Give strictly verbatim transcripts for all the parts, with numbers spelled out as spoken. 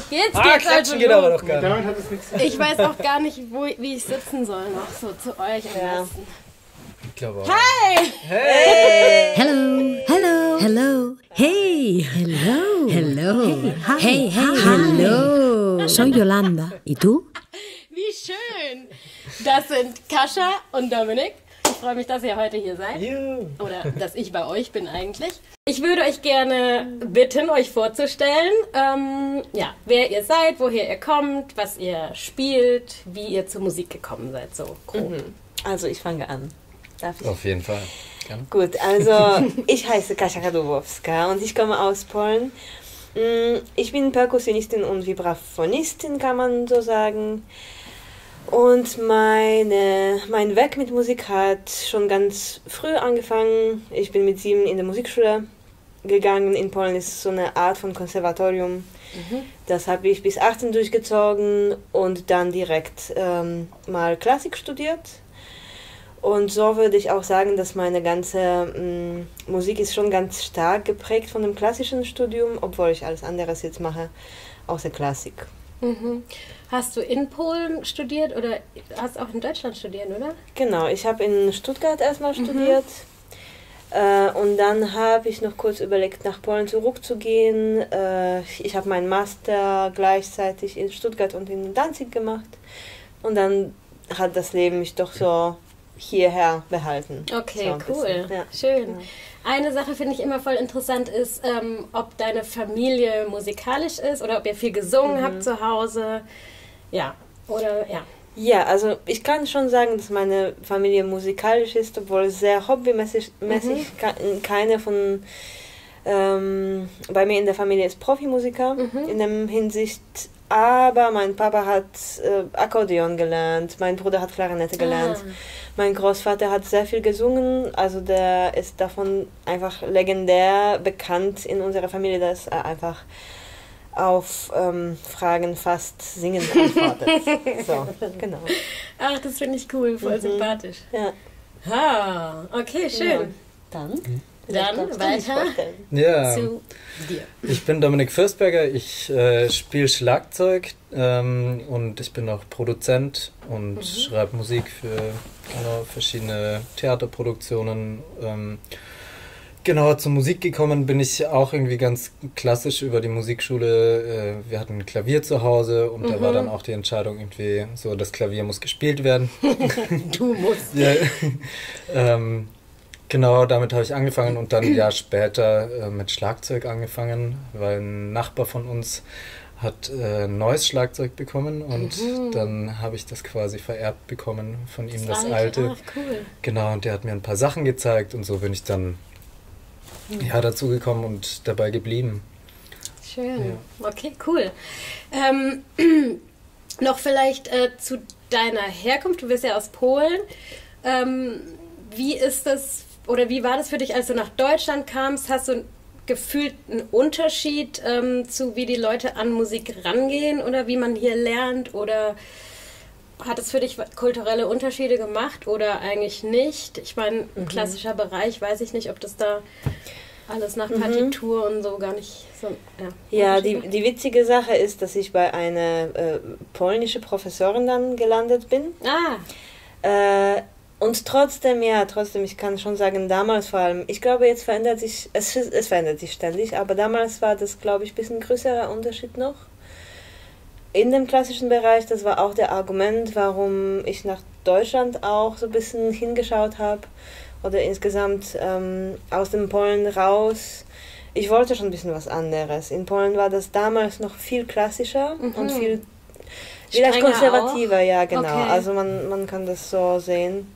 Jetzt ah, geht's also geht aber doch gar Damit hat es nichts zu tun. Ich weiß auch gar nicht, wo, wie ich sitzen soll noch so zu euch am Ja. besten. Ich glaube auch. Hi! Hey! Hello, hello, hello, hey, hello, hello, hey, hey, hello. Soy Yolanda. ¿Y tú? Wie schön! Das sind Kascha und Dominik. Ich freue mich, dass ihr heute hier seid. Juhu. Oder dass ich bei euch bin eigentlich. Ich würde euch gerne bitten, euch vorzustellen, ähm, ja, wer ihr seid, woher ihr kommt, was ihr spielt, wie ihr zur Musik gekommen seid, so grob. Mhm. Also ich fange an. Darf ich? Auf jeden Fall. Gerne. Gut, also ich heiße Kasia Kadłubowska und ich komme aus Polen. Mm, Ich bin Perkussionistin und Vibraphonistin, kann man so sagen. Und meine, mein Weg mit Musik hat schon ganz früh angefangen. Ich bin mit sieben in der Musikschule gegangen. In Polen ist so eine Art von Konservatorium. Mhm. Das habe ich bis achtzehn durchgezogen und dann direkt ähm, mal Klassik studiert. Und so würde ich auch sagen, dass meine ganze mh, Musik ist schon ganz stark geprägt von dem klassischen Studium, obwohl ich alles anderes jetzt mache, außer Klassik. Mhm. Hast du in Polen studiert oder hast auch in Deutschland studiert, oder? Genau, ich habe in Stuttgart erstmal studiert äh, und dann habe ich noch kurz überlegt, nach Polen zurückzugehen. Äh, ich habe meinen Master gleichzeitig in Stuttgart und in Danzig gemacht und dann hat das Leben mich doch so hierher behalten. Okay, so ein cool. bisschen, ja. Schön. Eine Sache finde ich immer voll interessant ist, ähm, ob deine Familie musikalisch ist oder ob ihr viel gesungen Mhm. habt zu Hause. Ja, oder ja. Ja, also ich kann schon sagen, dass meine Familie musikalisch ist, obwohl sehr hobbymäßig mäßig, ke- keine von ähm, bei mir in der Familie ist Profimusiker in der Hinsicht, aber mein Papa hat äh, Akkordeon gelernt, mein Bruder hat Klarinette gelernt, Ah. mein Großvater hat sehr viel gesungen, also der ist davon einfach legendär bekannt in unserer Familie, dass er einfach auf ähm, Fragen fast singend antwortet. So, genau. Ach, das finde ich cool, voll Mhm. sympathisch. Ja. Ah, okay, schön. Ja. Dann? Dann darfst du dich weiter vorstellen. Ja, zu dir. ich bin Dominik Fürstberger, ich äh, spiele Schlagzeug ähm, und ich bin auch Produzent und schreibe Musik für genau, verschiedene Theaterproduktionen. Ähm, genau, zur Musik gekommen bin ich auch irgendwie ganz klassisch über die Musikschule. Äh, wir hatten ein Klavier zu Hause und da war dann auch die Entscheidung irgendwie so, das Klavier muss gespielt werden. Du musst. Ja, ähm, genau, damit habe ich angefangen und dann ein Jahr später äh, mit Schlagzeug angefangen, weil ein Nachbar von uns hat äh, ein neues Schlagzeug bekommen und dann habe ich das quasi vererbt bekommen von ihm, das, alte. Ach, cool. Genau, und der hat mir ein paar Sachen gezeigt und so bin ich dann ja, dazu gekommen und dabei geblieben. Schön. Okay, cool. Ähm, noch vielleicht äh, zu deiner Herkunft. Du bist ja aus Polen. Ähm, wie ist das oder wie war das für dich, als du nach Deutschland kamst? Hast du gefühlt einen Unterschied ähm, zu, wie die Leute an Musik rangehen oder wie man hier lernt? Oder hat es für dich kulturelle Unterschiede gemacht oder eigentlich nicht? Ich meine, ein klassischer Bereich, weiß ich nicht, ob das da alles nach Partitur und so gar nicht so. Ja, Ja, die, Unterschiede. die witzige Sache ist, dass ich bei einer äh, polnischen Professorin dann gelandet bin. Ah, Äh, und trotzdem, ja, trotzdem, ich kann schon sagen, damals vor allem, ich glaube, jetzt verändert sich, es, es verändert sich ständig, aber damals war das, glaube ich, ein bisschen größerer Unterschied noch. In dem klassischen Bereich, das war auch der Argument, warum ich nach Deutschland auch so ein bisschen hingeschaut habe oder insgesamt ähm, aus dem Polen raus. Ich wollte schon ein bisschen was anderes. In Polen war das damals noch viel klassischer und viel vielleicht Strenger konservativer, auch? ja genau. Okay. Also man, man kann das so sehen.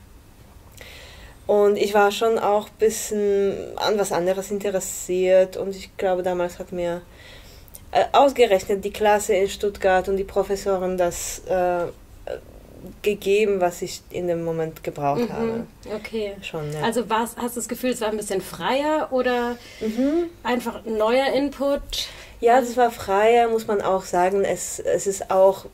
Und ich war schon auch ein bisschen an was anderes interessiert und ich glaube, damals hat mir äh, ausgerechnet die Klasse in Stuttgart und die Professoren das äh, gegeben, was ich in dem Moment gebraucht habe. okay. Schon, ja. Also war's, hast du das Gefühl, es war ein bisschen freier oder einfach neuer Input? Ja, das war freier, muss man auch sagen. Es, es ist auch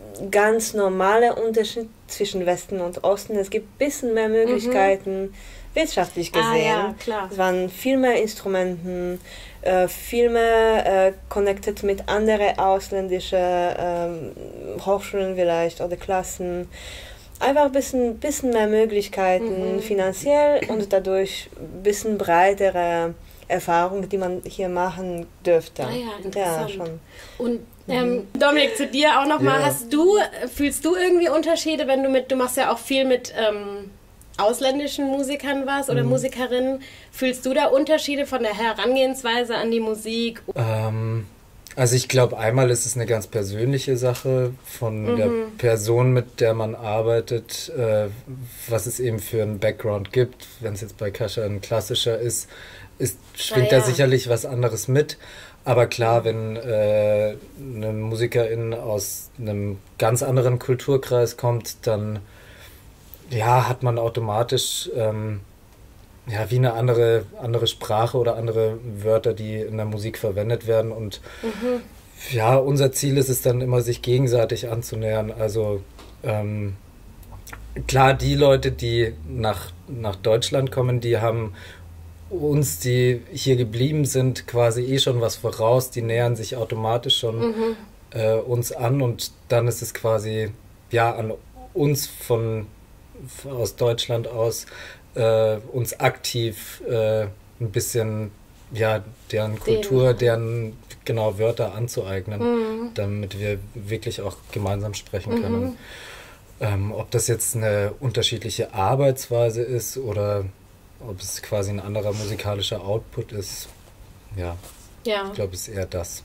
ganz normaler Unterschied zwischen Westen und Osten. Es gibt ein bisschen mehr Möglichkeiten, wirtschaftlich gesehen. Ah, ja, klar. Es waren viel mehr Instrumenten, äh, viel mehr äh, connected mit anderen ausländischen ähm, Hochschulen vielleicht oder Klassen. Einfach ein bisschen, bisschen mehr Möglichkeiten mhm. finanziell und dadurch ein bisschen breitere Erfahrung, die man hier machen dürfte. Ah ja, interessant. Ja, schon. Und ähm, Dominik, zu dir auch nochmal, ja. hast du, fühlst du irgendwie Unterschiede, wenn du mit, du machst ja auch viel mit ähm, ausländischen Musikern was oder mhm. Musikerinnen, fühlst du da Unterschiede von der Herangehensweise an die Musik? Ähm, also ich glaube, einmal ist es eine ganz persönliche Sache von mhm. der Person, mit der man arbeitet, äh, was es eben für einen Background gibt. Wenn es jetzt bei Kasia ein klassischer ist, ist schwingt ah, ja. da sicherlich was anderes mit. Aber klar, wenn äh, eine Musikerin aus einem ganz anderen Kulturkreis kommt, dann ja, hat man automatisch ähm, ja, wie eine andere, andere Sprache oder andere Wörter, die in der Musik verwendet werden. Und mhm. ja, unser Ziel ist es dann immer, sich gegenseitig anzunähern. Also ähm, klar, die Leute, die nach, nach Deutschland kommen, die haben uns, die hier geblieben sind, quasi eh schon was voraus. Die nähern sich automatisch schon mhm. äh, uns an und dann ist es quasi ja an uns von aus Deutschland aus äh, uns aktiv äh, ein bisschen ja deren Kultur, deren genau Wörter anzueignen, mhm. damit wir wirklich auch gemeinsam sprechen mhm. können. Ähm, ob das jetzt eine unterschiedliche Arbeitsweise ist oder ob es quasi ein anderer musikalischer Output ist, ja, ja. ich glaube, es ist eher das.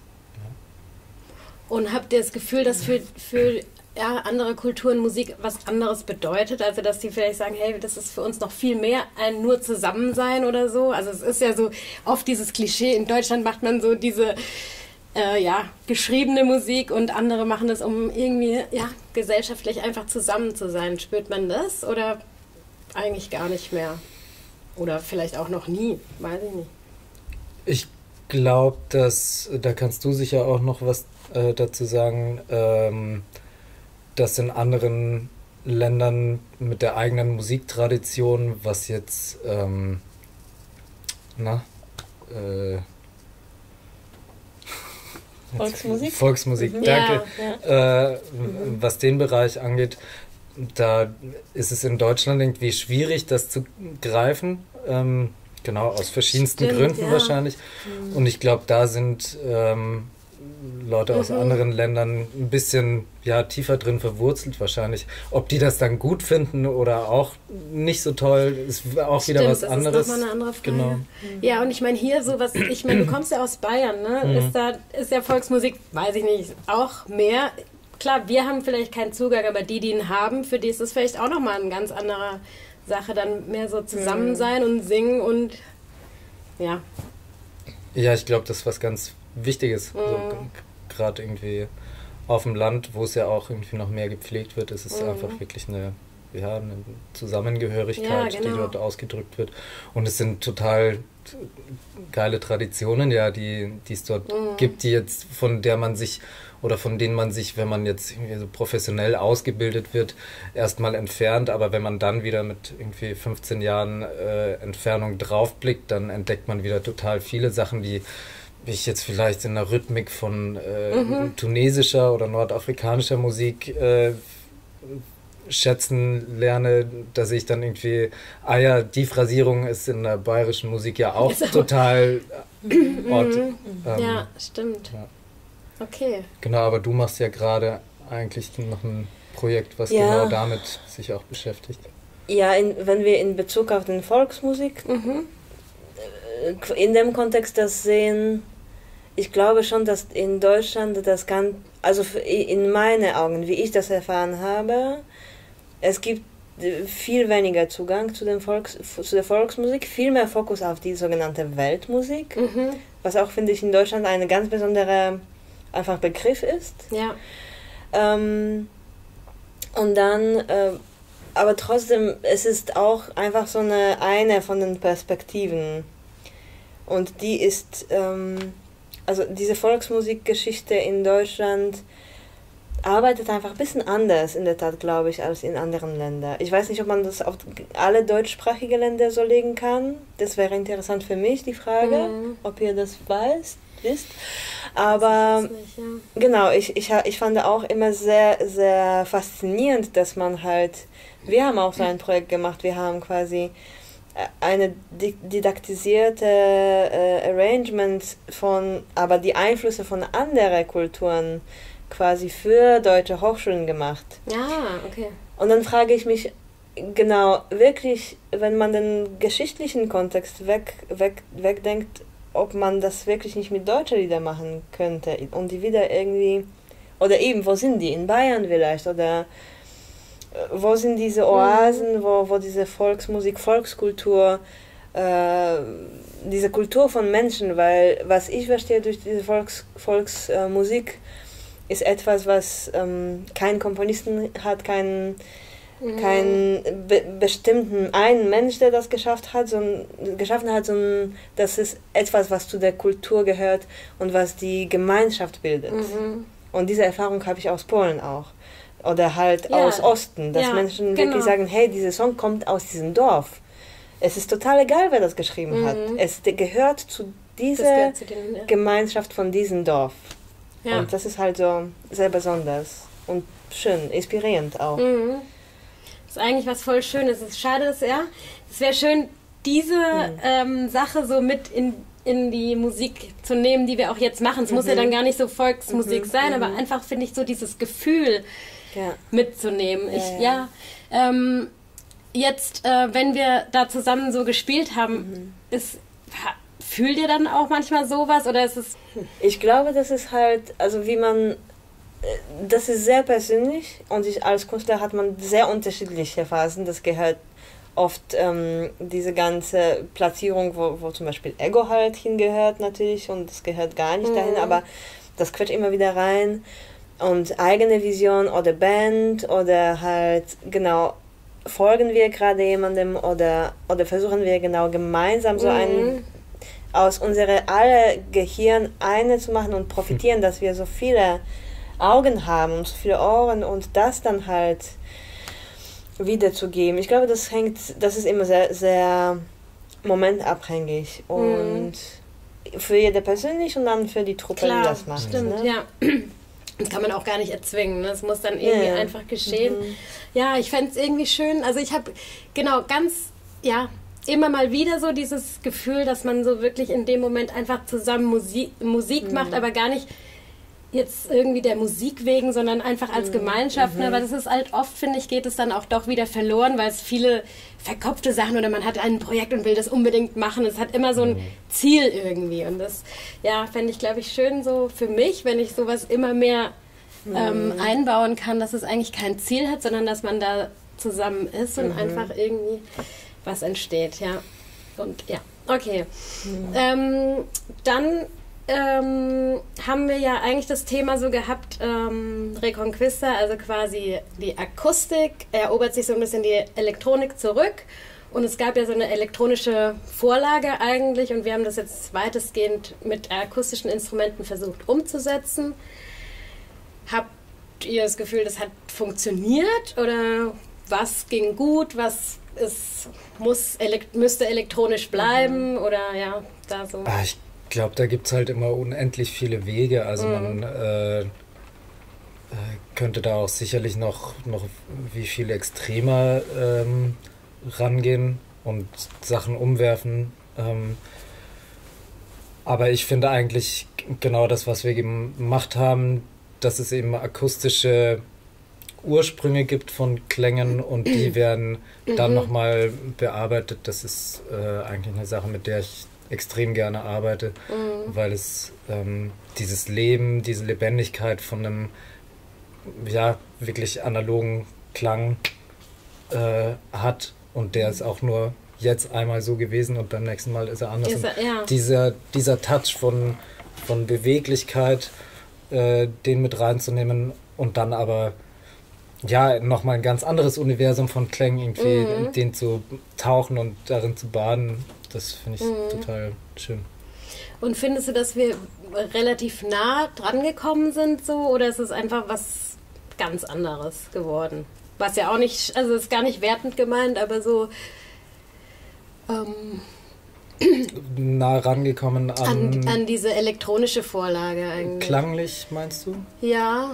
Ja. Und habt ihr das Gefühl, dass für, für ja, andere Kulturen Musik was anderes bedeutet? Also, dass die vielleicht sagen, hey, das ist für uns noch viel mehr ein nur Zusammensein oder so? Also, es ist ja so oft dieses Klischee, in Deutschland macht man so diese äh, ja, geschriebene Musik und andere machen das, um irgendwie ja, gesellschaftlich einfach zusammen zu sein. Spürt man das oder eigentlich gar nicht mehr? Oder vielleicht auch noch nie, weiß ich nicht. Ich glaube, dass, da kannst du sicher auch noch was äh, dazu sagen, ähm, dass in anderen Ländern mit der eigenen Musiktradition, was jetzt, ähm, na, äh, Volksmusik? Volksmusik, mhm. danke. Ja, ja. Äh, mhm. Was den Bereich angeht, da ist es in Deutschland irgendwie schwierig, das zu greifen. Ähm, genau, aus verschiedensten Stimmt, Gründen ja. wahrscheinlich. Mhm. Und ich glaube, da sind ähm, Leute aus mhm. anderen Ländern ein bisschen ja, tiefer drin verwurzelt wahrscheinlich. Ob die das dann gut finden oder auch nicht so toll, ist auch Stimmt, wieder was das anderes. Ist noch mal eine andere Frage. Genau. Ja, und ich meine hier so was, ich meine, du kommst ja aus Bayern, ne? Mhm. Ist da, ist ja Volksmusik, weiß ich nicht, auch mehr. Klar, wir haben vielleicht keinen Zugang, aber die, die ihn haben, für die ist es vielleicht auch nochmal eine ganz andere Sache, dann mehr so zusammen sein und singen und ja. Ja, ich glaube, das ist was ganz Wichtiges. Mhm. Also, gerade irgendwie auf dem Land, wo es ja auch irgendwie noch mehr gepflegt wird, ist es mhm. einfach wirklich eine, ja, eine Zusammengehörigkeit, ja, genau. die dort ausgedrückt wird. Und es sind total geile Traditionen, ja, die, die es dort mhm. gibt, die jetzt, von der man sich oder von denen man sich, wenn man jetzt irgendwie so professionell ausgebildet wird, erstmal entfernt, aber wenn man dann wieder mit irgendwie fünfzehn Jahren äh, Entfernung draufblickt, dann entdeckt man wieder total viele Sachen, die ich jetzt vielleicht in der Rhythmik von äh, mhm. tunesischer oder nordafrikanischer Musik äh, schätzen lerne, dass ich dann irgendwie, ah ja, die Phrasierung ist in der bayerischen Musik ja auch so. total äh, Ort. Mhm. Ähm, ja, stimmt. Ja. Okay. Genau, aber du machst ja gerade eigentlich noch ein Projekt, was ja. genau damit sich auch beschäftigt. Ja, in, wenn wir in Bezug auf den Volksmusik mhm. in dem Kontext das sehen, ich glaube schon, dass in Deutschland das ganz, also in meinen Augen, wie ich das erfahren habe, es gibt viel weniger Zugang zu, den Volks, zu der Volksmusik, viel mehr Fokus auf die sogenannte Weltmusik, mhm. was auch, finde ich, in Deutschland eine ganz besondere einfach Begriff ist. Ja. Ähm, und dann, äh, aber trotzdem, es ist auch einfach so eine, eine von den Perspektiven. Und die ist, ähm, also diese Volksmusikgeschichte in Deutschland arbeitet einfach ein bisschen anders in der Tat, glaube ich, als in anderen Ländern. Ich weiß nicht, ob man das auf alle deutschsprachige Länder so legen kann. Das wäre interessant für mich, die Frage, mhm. ob ihr das weißt, wisst. Aber das nicht, ja. genau, ich, ich, ich fand auch immer sehr, sehr faszinierend, dass man halt, wir haben auch so ein Projekt gemacht, wir haben quasi eine didaktisierte äh, Arrangement von, aber die Einflüsse von anderen Kulturen quasi für deutsche Hochschulen gemacht. Ja, okay. Und dann frage ich mich, genau, wirklich, wenn man den geschichtlichen Kontext weg, weg, wegdenkt, ob man das wirklich nicht mit deutschen Liedern machen könnte und die wieder irgendwie, oder eben, wo sind die? In Bayern vielleicht, oder wo sind diese Oasen, wo, wo diese Volksmusik, Volkskultur, äh, diese Kultur von Menschen, weil was ich verstehe durch diese Volks, Volksmusik ist etwas, was ähm, kein Komponisten hat, keinen mhm. kein be bestimmten einen Mensch, der das geschafft hat, sondern, geschaffen hat, sondern das ist etwas, was zu der Kultur gehört und was die Gemeinschaft bildet. Mhm. Und diese Erfahrung habe ich aus Polen auch. Oder halt ja. aus Osten, dass ja, Menschen genau. wirklich sagen, hey, dieser Song kommt aus diesem Dorf. Es ist total egal, wer das geschrieben mhm. hat. Es gehört zu dieser gehört zu den, ja. Gemeinschaft von diesem Dorf. Ja. Und das ist halt so sehr besonders und schön, inspirierend auch. Mhm. Das ist eigentlich was voll Schönes. Es ist schade, dass ja, es wäre schön, diese mhm. ähm, Sache so mit in, in die Musik zu nehmen, die wir auch jetzt machen. Es mhm. muss ja dann gar nicht so Volksmusik mhm. sein, mhm. aber einfach finde ich so dieses Gefühl ja. mitzunehmen. Ich, ja, ja. ja ähm, jetzt, äh, wenn wir da zusammen so gespielt haben, mhm. ist, fühlt ihr dann auch manchmal sowas oder ist es... Ich glaube, das ist halt, also wie man, das ist sehr persönlich und ich, als Künstler hat man sehr unterschiedliche Phasen. Das gehört oft ähm, diese ganze Platzierung, wo, wo zum Beispiel Ego halt hingehört natürlich und das gehört gar nicht mhm. dahin, aber das quetscht immer wieder rein. Und eigene Vision oder Band oder halt, genau, folgen wir gerade jemandem oder, oder versuchen wir genau gemeinsam so mhm. ein, aus unserer alle Gehirn eine zu machen und profitieren, dass wir so viele Augen haben und so viele Ohren und das dann halt wiederzugeben. Ich glaube, das hängt, das ist immer sehr, sehr momentabhängig und mhm. für jede persönlich und dann für die Truppe, Klar, die das macht. Stimmt, ne? ja. Das kann man auch gar nicht erzwingen. Ne? Das muss dann irgendwie yeah. einfach geschehen. Mhm. Ja, ich fände es irgendwie schön. Also ich habe genau ganz, ja, immer mal wieder so dieses Gefühl, dass man so wirklich in dem Moment einfach zusammen Musik, Musik mhm. macht, aber gar nicht jetzt irgendwie der Musik wegen, sondern einfach als mhm. Gemeinschaft. Ne? Aber das ist halt oft, finde ich, geht es dann auch doch wieder verloren, weil es viele verkopfte Sachen oder man hat ein Projekt und will das unbedingt machen. Es hat immer so ein Ziel irgendwie. Und das, ja, fände ich, glaube ich, schön so für mich, wenn ich sowas immer mehr ähm, mhm. einbauen kann, dass es eigentlich kein Ziel hat, sondern dass man da zusammen ist und mhm. einfach irgendwie was entsteht, ja. Und ja, okay. Mhm. Ähm, dann ähm, haben wir ja eigentlich das Thema so gehabt, ähm, Reconquista, also quasi die Akustik erobert sich so ein bisschen die Elektronik zurück und es gab ja so eine elektronische Vorlage eigentlich und wir haben das jetzt weitestgehend mit akustischen Instrumenten versucht umzusetzen. Habt ihr das Gefühl, das hat funktioniert oder was ging gut, was ist, muss, elekt- müsste elektronisch bleiben mhm. oder ja, da so? Ah, ich Ich glaube, da gibt es halt immer unendlich viele Wege. Also mhm. man äh, könnte da auch sicherlich noch, noch wie viel extremer ähm, rangehen und Sachen umwerfen. Ähm, aber ich finde eigentlich genau das, was wir gemacht haben, dass es eben akustische Ursprünge gibt von Klängen und die werden dann mhm. nochmal bearbeitet. Das ist äh, eigentlich eine Sache, mit der ich extrem gerne arbeite, mhm. weil es ähm, dieses Leben, diese Lebendigkeit von einem ja, wirklich analogen Klang äh, hat und der ist auch nur jetzt einmal so gewesen und beim nächsten Mal ist er anders. Ist er, ja. dieser, dieser Touch von, von Beweglichkeit, äh, den mit reinzunehmen und dann aber ja, nochmal ein ganz anderes Universum von Klängen irgendwie, mhm. in den zu tauchen und darin zu baden, das finde ich mhm. total schön. Und findest du, dass wir relativ nah dran gekommen sind so oder ist es einfach was ganz anderes geworden. Was ja auch nicht, also ist gar nicht wertend gemeint, aber so ähm, nah rangekommen an, an, an diese elektronische Vorlage eigentlich. Klanglich, meinst du? Ja.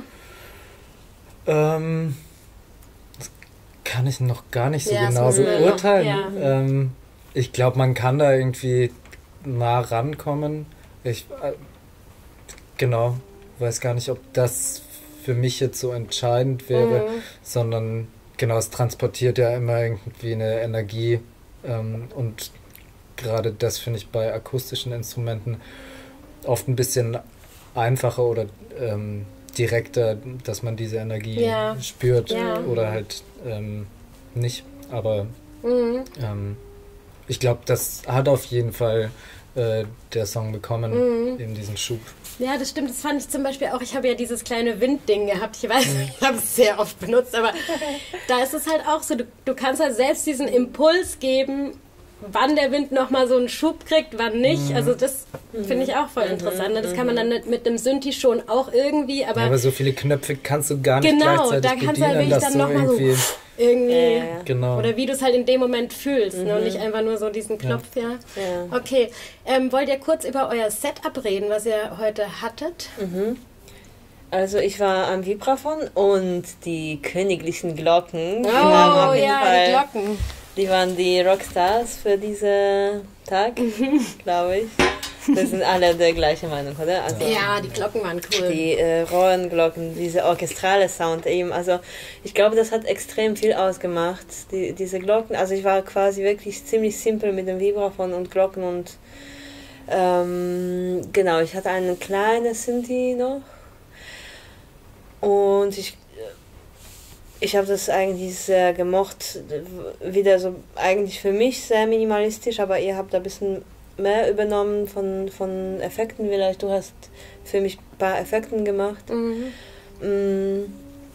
Ähm, das kann ich noch gar nicht so ja, genau beurteilen. Ja. Ähm, ich glaube, man kann da irgendwie nah rankommen. Ich äh, genau, weiß gar nicht, ob das für mich jetzt so entscheidend wäre, mhm. sondern genau, es transportiert ja immer irgendwie eine Energie ähm, und gerade das finde ich bei akustischen Instrumenten oft ein bisschen einfacher oder ähm, direkter, dass man diese Energie ja. spürt ja. oder halt ähm, nicht, aber mhm. ähm, ich glaube, das hat auf jeden Fall äh, der Song bekommen, mhm. eben diesen Schub. Ja, das stimmt. Das fand ich zum Beispiel auch. Ich habe ja dieses kleine Windding gehabt. Ich weiß, mhm. ich habe es sehr oft benutzt, aber da ist es halt auch so, du, du kannst halt selbst diesen Impuls geben, wann der Wind nochmal so einen Schub kriegt, wann nicht. Mhm. Also das mhm. finde ich auch voll interessant. Das kann man dann mit einem Synthi schon auch irgendwie, aber... Ja, aber so viele Knöpfe kannst du gar nicht genau, gleichzeitig da kannst du halt wirklich dann nochmal so irgendwie... Äh, genau. Oder wie du es halt in dem Moment fühlst, mhm. ne? Und nicht einfach nur so diesen Knopf, ja. ja. ja. Okay, ähm, wollt ihr kurz über euer Setup reden, was ihr heute hattet? Mhm. Also ich war am Vibraphon und die königlichen Glocken. Oh, ja, Fall, die Glocken. Die waren die Rockstars für diesen Tag, glaube ich. Wir sind alle der gleichen Meinung, oder? Also ja, die Glocken waren cool. Die äh, Rohrenglocken, diese orchestrale Sound eben. Also ich glaube, das hat extrem viel ausgemacht, die, diese Glocken. Also ich war quasi wirklich ziemlich simpel mit dem Vibraphon und Glocken und ähm, genau, ich hatte einen kleinen Synthi noch und ich Ich habe das eigentlich sehr gemocht, wieder so eigentlich für mich sehr minimalistisch, aber ihr habt da ein bisschen mehr übernommen von, von Effekten vielleicht. Du hast für mich ein paar Effekten gemacht. Mhm.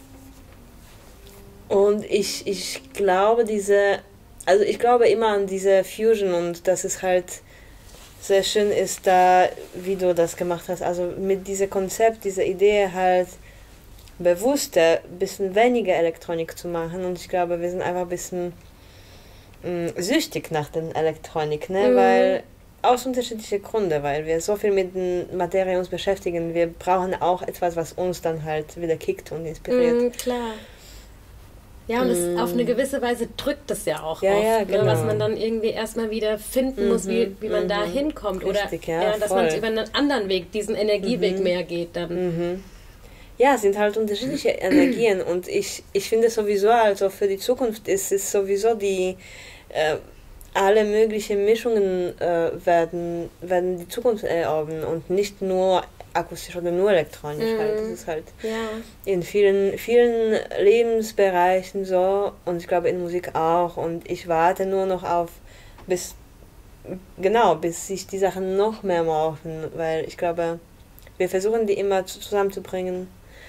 Und ich, ich glaube diese, also ich glaube immer an diese Fusion und dass es halt sehr schön ist da, wie du das gemacht hast. Also mit diesem Konzept, dieser Idee halt bewusster, ein bisschen weniger Elektronik zu machen und ich glaube, wir sind einfach ein bisschen mh, süchtig nach der Elektronik, ne? Mhm. Weil aus unterschiedlichen Gründen, weil wir so viel mit der Materie uns beschäftigen, wir brauchen auch etwas, was uns dann halt wieder kickt und inspiriert. Mhm, klar. Ja, und mm. es, auf eine gewisse Weise drückt es ja auch ja, oft, ja, genau. ne, was man dann irgendwie erstmal wieder finden mhm, muss, wie, wie man mhm. da hinkommt. Richtig, oder ja, ja, dass man über einen anderen Weg, diesen Energieweg mhm. mehr geht dann. Mhm. Ja, es sind halt unterschiedliche Energien und ich, ich finde sowieso, also für die Zukunft ist es sowieso die, äh, alle möglichen Mischungen äh, werden, werden die Zukunft erlauben und nicht nur akustisch oder nur elektronisch mm. halt. Das ist halt ja. in vielen, vielen Lebensbereichen so und ich glaube in Musik auch und ich warte nur noch auf, bis, genau, bis sich die Sachen noch mehr morphen, weil ich glaube, wir versuchen die immer zusammenzubringen.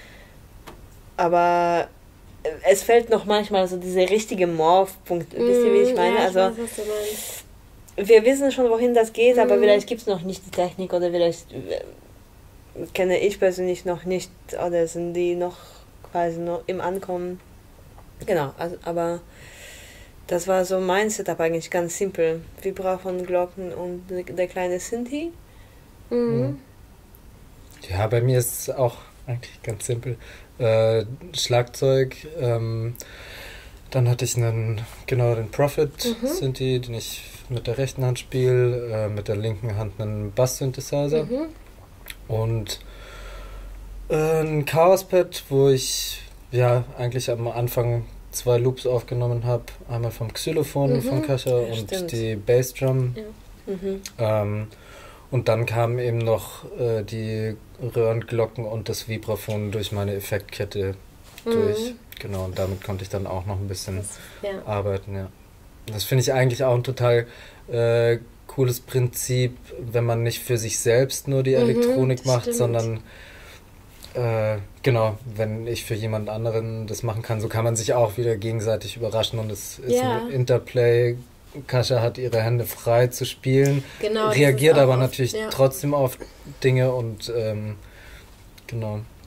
Aber es fällt noch manchmal so dieser richtige Morph-Punkt. Mm, wisst ihr, wie ich meine? Ja, ich also, weiß, was du meinst. Wir wissen schon, wohin das geht, mm. aber vielleicht gibt es noch nicht die Technik oder vielleicht äh, kenne ich persönlich noch nicht oder sind die noch quasi noch im Ankommen. Genau, also, aber das war so mein Setup eigentlich ganz simpel. Vibraphon, Glocken und der kleine Synthi. Mm. Ja, bei mir ist es auch eigentlich ganz simpel. Äh, Schlagzeug, ähm, dann hatte ich einen, genau, den Prophet mhm. Synthi, den ich mit der rechten Hand spiele, äh, mit der linken Hand einen Bass-Synthesizer mhm. und äh, ein Chaos-Pad, wo ich ja eigentlich am Anfang zwei Loops aufgenommen habe, einmal vom Xylophon mhm. von Kascha ja, und stimmt. die Bassdrum. Ja. Mhm. Ähm, und dann kamen eben noch äh, die Röhrenglocken und das Vibraphon durch meine Effektkette mhm. durch. Genau, und damit konnte ich dann auch noch ein bisschen das, ja. arbeiten. Ja. Das finde ich eigentlich auch ein total äh, cooles Prinzip, wenn man nicht für sich selbst nur die mhm, Elektronik macht, stimmt. sondern äh, genau, wenn ich für jemand anderen das machen kann, so kann man sich auch wieder gegenseitig überraschen und es ist ja. ein Interplay. Kascha hat ihre Hände frei zu spielen, genau, reagiert aber oft, natürlich ja. trotzdem auf Dinge und ähm, genau.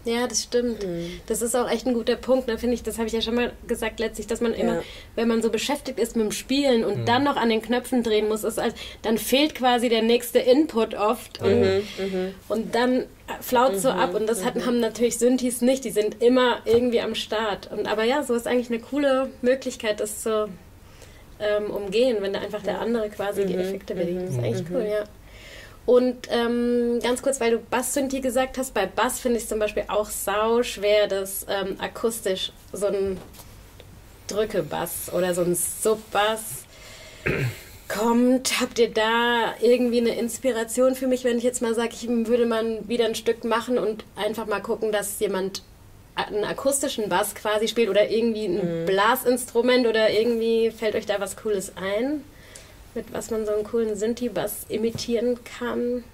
Ja, das stimmt. Mhm. Das ist auch echt ein guter Punkt, ne, finde ich. Das habe ich ja schon mal gesagt letztlich, dass man ja. immer, wenn man so beschäftigt ist mit dem Spielen und mhm. dann noch an den Knöpfen drehen muss, ist als, dann fehlt quasi der nächste Input oft und, mhm. und dann flaut so mhm. ab. Und das hat, haben natürlich Synthes nicht. Die sind immer irgendwie am Start. Und, aber ja, so ist eigentlich eine coole Möglichkeit, das zu ähm, umgehen, wenn da einfach der andere quasi mhm. die Effekte bedient. Das ist eigentlich mhm. cool, ja. Und ähm, ganz kurz, weil du Bass-Synthi gesagt hast, bei Bass finde ich es zum Beispiel auch sau schwer, dass ähm, akustisch so ein Drückebass oder so ein Sub-Bass kommt. Habt ihr da irgendwie eine Inspiration für mich, wenn ich jetzt mal sage, ich würde mal wieder ein Stück machen und einfach mal gucken, dass jemand einen akustischen Bass quasi spielt oder irgendwie ein mhm. Blasinstrument oder irgendwie fällt euch da was Cooles ein? Mit was man so einen coolen Synthi-Bass imitieren kann?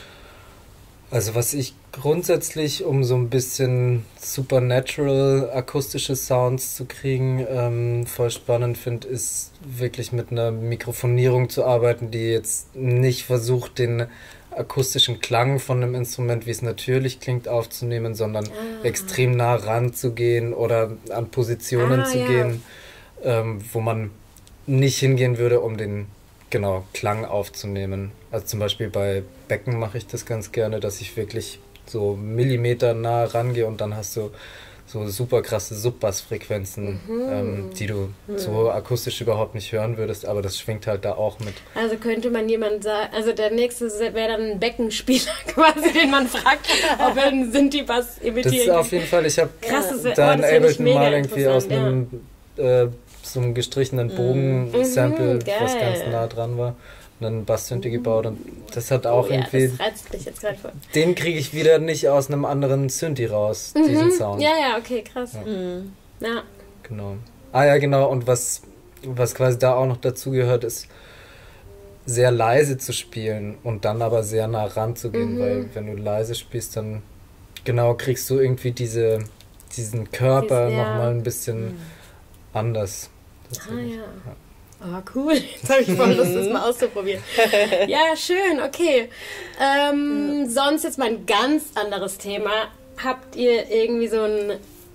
Also was ich grundsätzlich, um so ein bisschen supernatural akustische Sounds zu kriegen, ähm, voll spannend finde, ist wirklich mit einer Mikrofonierung zu arbeiten, die jetzt nicht versucht, den akustischen Klang von einem Instrument, wie es natürlich klingt, aufzunehmen, sondern ah. extrem nah ranzugehen oder an Positionen ah, zu ja. gehen, ähm, wo man nicht hingehen würde, um den genau, Klang aufzunehmen. Also zum Beispiel bei Becken mache ich das ganz gerne, dass ich wirklich so Millimeter nah rangehe und dann hast du so super krasse Subbassfrequenzen, mhm. ähm, die du mhm. so akustisch überhaupt nicht hören würdest, aber das schwingt halt da auch mit. Also könnte man jemand sagen, also der nächste wäre dann ein Beckenspieler quasi, den man fragt, ob er einen Synthi-Bass imitiert. Das ist auf jeden Fall, ich habe da ein Ableton mal irgendwie aus einem ja. äh, so einem gestrichenen Bogen-Sample, mhm, was ganz nah dran war, und dann Bass-Synthi gebaut und das hat auch oh, ja, irgendwie, das reizt mich jetzt gerade voll. Den kriege ich wieder nicht aus einem anderen Synthi raus, mhm. diesen Sound. Ja, ja, okay, krass. Ja. Mhm. Ja. Genau. Ah ja, genau, und was, was quasi da auch noch dazu gehört, ist sehr leise zu spielen und dann aber sehr nah ranzugehen, mhm. weil wenn du leise spielst, dann genau kriegst du irgendwie diese, diesen Körper Dies, ja. nochmal ein bisschen mhm. anders. Ah ja. ja. Oh, cool. Jetzt habe ich voll Lust, das mal auszuprobieren. Ja, schön, okay. Ähm, ja. Sonst jetzt mal ein ganz anderes Thema. Habt ihr irgendwie so ein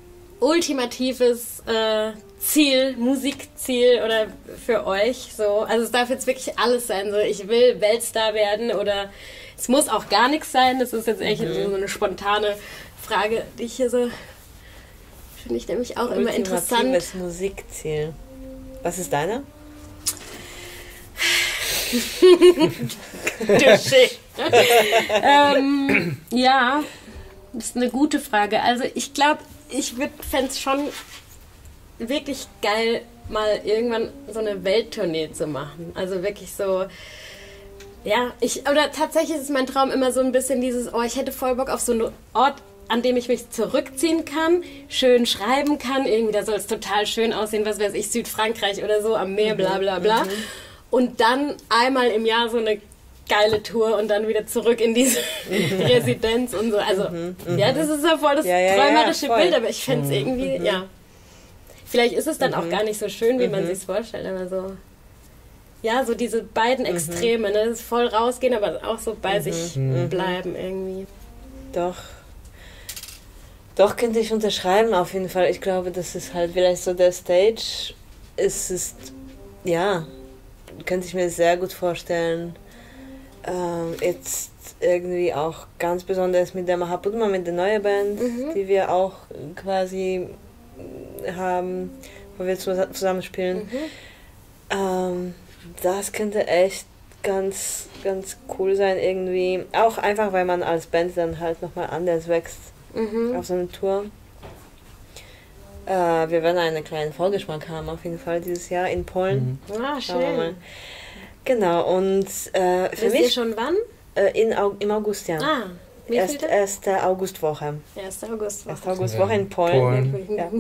ultimatives äh, Ziel, Musikziel oder für euch? So? Also es darf jetzt wirklich alles sein. So, ich will Weltstar werden oder es muss auch gar nichts sein. Das ist jetzt echt mhm. so eine spontane Frage, die ich hier so... Finde ich nämlich auch immer interessant. Ultimatives Musikziel. Was ist deiner? ähm, ja, das ist eine gute Frage. Also ich glaube, ich fände es schon wirklich geil, mal irgendwann so eine Welttournee zu machen. Also wirklich so, ja, ich, oder tatsächlich ist mein Traum immer so ein bisschen dieses, oh, ich hätte voll Bock auf so einen Ort, an dem ich mich zurückziehen kann, schön schreiben kann, irgendwie, da soll es total schön aussehen, was weiß ich, Südfrankreich oder so, am Meer, bla bla bla. Mhm. Und dann einmal im Jahr so eine geile Tour und dann wieder zurück in diese mhm. Residenz und so. Also, mhm. ja, das ist ja voll das ja, ja, träumerische ja, Bild, aber ich fände es mhm. irgendwie, mhm. ja. Vielleicht ist es dann mhm. auch gar nicht so schön, wie mhm. man sich es vorstellt, aber so, ja, so diese beiden Extreme, mhm. ne, das voll rausgehen, aber auch so bei mhm. sich mhm. bleiben irgendwie. Doch. Doch, könnte ich unterschreiben, auf jeden Fall. Ich glaube, das ist halt vielleicht so der Stage. Es ist, ja, könnte ich mir sehr gut vorstellen. Ähm, jetzt irgendwie auch ganz besonders mit der Mahapudma, mit der neuen Band, mhm. die wir auch quasi haben, wo wir zusammen spielen. Mhm. Ähm, das könnte echt ganz, ganz cool sein irgendwie. Auch einfach, weil man als Band dann halt nochmal anders wächst. Mhm. Auf so einer Tour. Äh, wir werden einen kleinen Vorgeschmack haben, auf jeden Fall dieses Jahr in Polen. Mhm. Ah, schön. Genau, und äh, für Wisst mich... ihr schon wann? Äh, in, im August, ja. Ah, wie Erst, viel erste Augustwoche. Erste Augustwoche. Erste Augustwoche in Polen. Polen. Ja.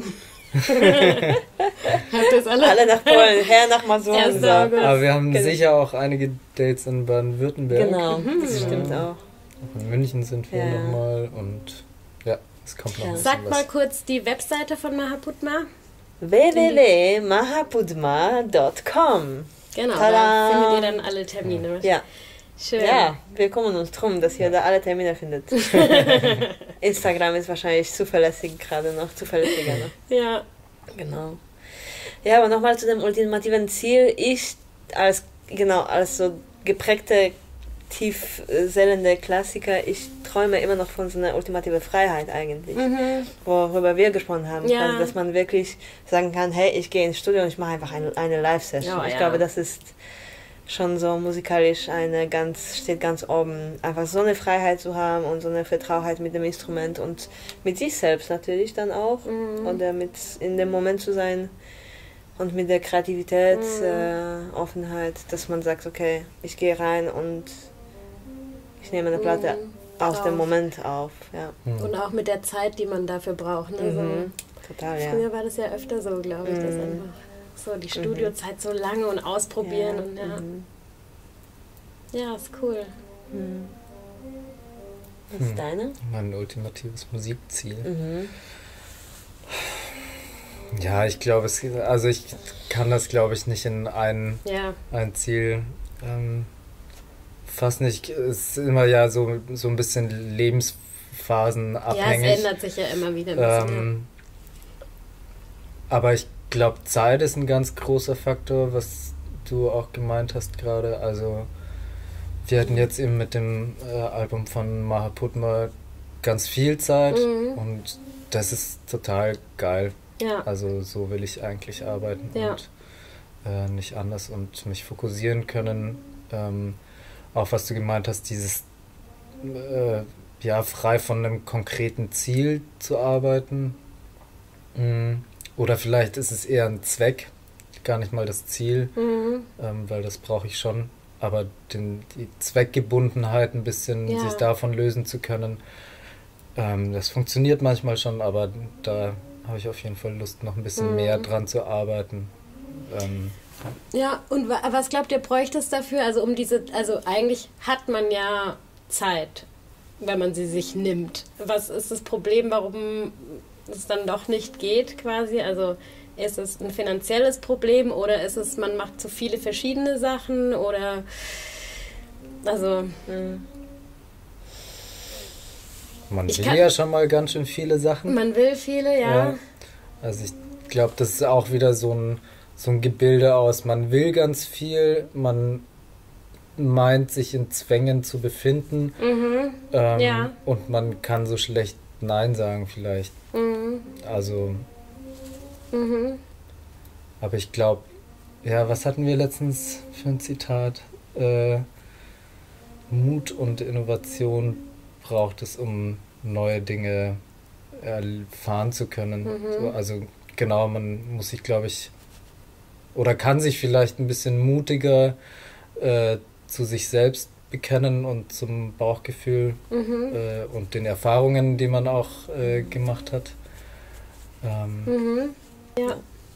Habt ihr alle? Alle nach Polen, her nach Masuren. So. Aber wir haben genau. sicher auch einige Dates in Baden-Württemberg. Genau, mhm. das stimmt auch. Auch in München sind wir ja. nochmal und ja, es kommt noch ja. ein bisschen Sag mal was. Kurz die Webseite von Mahapudma. w w w punkt mahapudma punkt com. Genau, Tada. Da findet ihr dann alle Termine. Ja. Schön. Ja, wir kümmern uns drum, dass ihr da alle Termine findet. Instagram ist wahrscheinlich zuverlässig gerade noch, zuverlässiger noch. Ja. Genau. Ja, aber nochmal zu dem ultimativen Ziel. Ich als, genau, als so geprägte, tief seelende Klassiker, ich träume immer noch von so einer ultimativen Freiheit eigentlich, Mhm. worüber wir gesprochen haben. Ja. Also, dass man wirklich sagen kann, hey, ich gehe ins Studio und ich mache einfach eine, eine Live-Session. Oh, ich ja. glaube, das ist schon so musikalisch eine ganz, steht ganz oben. Einfach so eine Freiheit zu haben und so eine Vertrauheit mit dem Instrument und mit sich selbst natürlich dann auch. Mhm. Oder mit in dem Moment zu sein und mit der Kreativität, Mhm. äh, Offenheit, dass man sagt, okay, ich gehe rein und ich nehme eine Platte Mhm. aus Auf. dem Moment auf. Ja. Und auch mit der Zeit, die man dafür braucht. Ne? So. Mhm. Total, ja. Früher war das ja öfter so, glaube ich, dass Mhm. einfach so die Studiozeit so lange und ausprobieren. Ja. Und ja. Mhm. ja, ist cool. Mhm. Was ist Hm. deine? Mein ultimatives Musikziel. Mhm. Ja, ich glaube, es, also ich kann das, glaube ich, nicht in ein, Ja. ein Ziel ähm, fassen. Ich, es ist immer ja so, so ein bisschen Lebensphasen ja, abhängig. es ändert sich ja immer wieder ein bisschen. Ähm, aber ich glaube, Zeit ist ein ganz großer Faktor, was du auch gemeint hast gerade. Also wir hatten jetzt eben mit dem äh, Album von Mahaputma ganz viel Zeit Mhm. und das ist total geil. ja. Also so will ich eigentlich arbeiten Ja. und äh, nicht anders und mich fokussieren können. Ähm, auch was du gemeint hast, dieses äh, ja, frei von einem konkreten Ziel zu arbeiten. Mm. Oder vielleicht ist es eher ein Zweck, gar nicht mal das Ziel, Mhm. ähm, weil das brauche ich schon. Aber den, die Zweckgebundenheit ein bisschen Ja. sich davon lösen zu können, ähm, das funktioniert manchmal schon, aber da habe ich auf jeden Fall Lust, noch ein bisschen Mhm. mehr dran zu arbeiten. Ähm, Ja, und wa was glaubt ihr, bräuchte es dafür? Also um diese, also eigentlich hat man ja Zeit, wenn man sie sich nimmt. Was ist das Problem, warum es dann doch nicht geht quasi? Also ist es ein finanzielles Problem oder ist es, man macht zu viele verschiedene Sachen oder also Mhm. man Ich will kann- ja schon mal ganz schön viele Sachen. man will viele, ja. Ja. Also ich glaube, das ist auch wieder so ein, so ein Gebilde aus, man will ganz viel, man meint, sich in Zwängen zu befinden Mhm. ähm, Ja. und man kann so schlecht Nein sagen vielleicht. Mhm. Also, Mhm. aber ich glaube, ja, was hatten wir letztens für ein Zitat? Äh, Mut und Innovation braucht es, um neue Dinge erfahren zu können. Mhm. So, also genau, man muss sich, glaube ich, oder kann sich vielleicht ein bisschen mutiger äh, zu sich selbst bekennen und zum Bauchgefühl Mhm. äh, und den Erfahrungen, die man auch äh, gemacht hat. Ähm, Mhm. Ja.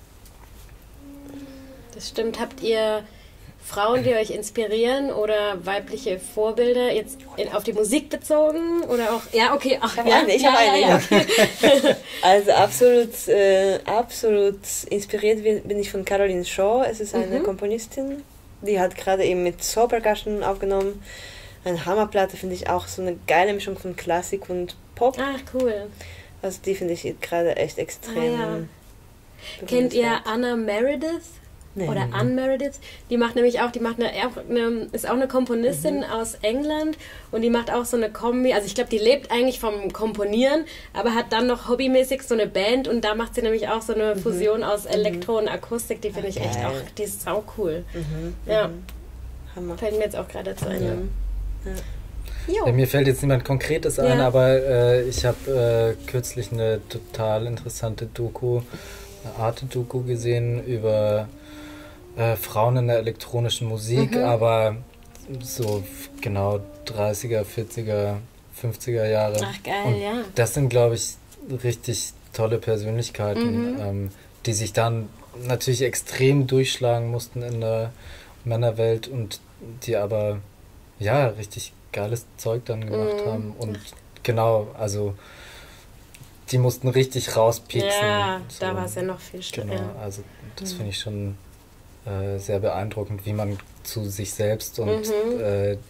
Das stimmt. Habt ihr Frauen, die euch inspirieren oder weibliche Vorbilder jetzt in, auf die Musik bezogen oder auch? Ja, okay. Ach, Ich habe ja, eine, ich ja, habe eine. ja, Ja. okay. Also absolut, äh, absolut inspiriert bin bin ich von Caroline Shaw. Es ist eine Mhm. Komponistin, die hat gerade eben mit Soul Percussion aufgenommen. Eine Hammerplatte, finde ich, auch so eine geile Mischung von Klassik und Pop. Ach, cool. Also die finde ich gerade echt extrem. Ah, ja. Kennt ihr bewundernswert. Anna Meredith? Nee. Oder Anne Meredith, die macht nämlich auch, die macht eine, auch eine ist auch eine Komponistin Mhm. aus England und die macht auch so eine Kombi, also ich glaube, die lebt eigentlich vom Komponieren, aber hat dann noch hobbymäßig so eine Band und da macht sie nämlich auch so eine Fusion aus Elektro und Akustik, die finde ich echt Geil. auch, die ist sau cool. Mhm. Ja, Mhm. Hammer. fällt mir jetzt auch gerade zu ein. Ja, Jo. mir fällt jetzt niemand Konkretes ein, Ja. aber äh, ich habe äh, kürzlich eine total interessante Doku, eine Arte-Doku gesehen über äh, Frauen in der elektronischen Musik, Mhm. aber so f- genau dreißiger, vierziger, fünfziger Jahre. Ach geil, Und ja. das sind, glaube ich, richtig tolle Persönlichkeiten, Mhm. ähm, die sich dann natürlich extrem durchschlagen mussten in der Männerwelt und die aber ja richtig geiles Zeug dann gemacht Mhm. haben. Und genau, also die mussten richtig rauspieksen. Ja, So, da war es ja noch viel schlimmer. Genau, also das finde ich schon äh, sehr beeindruckend, wie man zu sich selbst und Mhm. äh,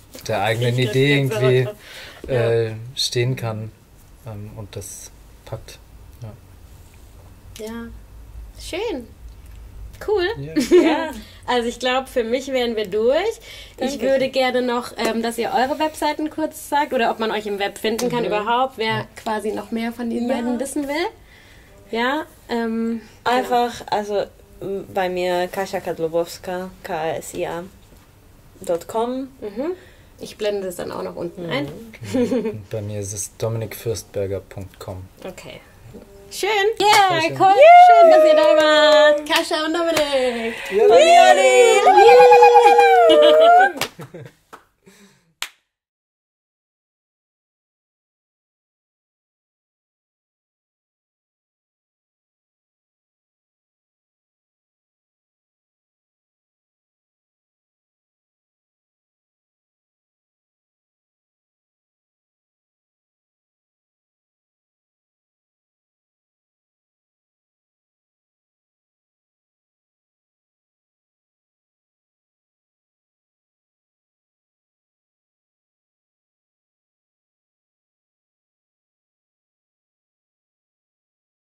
der eigenen Ich Idee krieg irgendwie Gänsehaut. äh, stehen kann ähm, und das packt. Ja. Ja, schön. Cool. Ja. Ja. Also ich glaube, für mich wären wir durch. Ich Danke. würde gerne noch, ähm, dass ihr eure Webseiten kurz sagt oder ob man euch im Web finden kann überhaupt, wer quasi noch mehr von den Ja. beiden wissen will. Ja, ähm, Einfach, also m, bei mir Kasia Kadlubowska, K A S I A Punkt com. mhm. Ich blende es dann auch noch unten ein. Und bei mir ist es dominik fürstberger Punkt com. Okay. Schön. Yeah, cool. Schön, dass ihr da wart. Kasia und Dominik. Ja, Yeah.